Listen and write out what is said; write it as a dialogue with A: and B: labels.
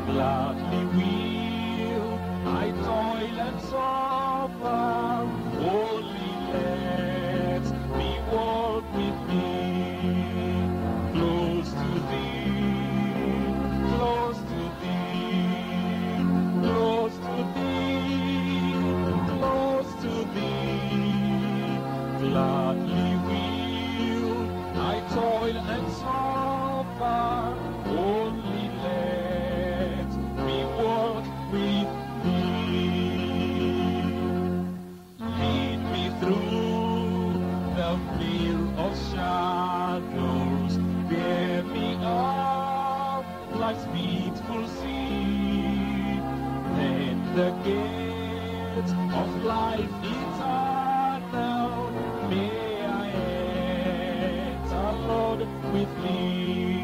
A: Gladly will I toil and suffer, only let me walk with thee, close to thee, close to thee, close to thee, close to thee. Gladly will I toil and suffer, only let me walk with thee. Lead me through the veil of shadows, bear me up life's beautiful sea. Then the gates of life eternal may I enter, Lord, with thee.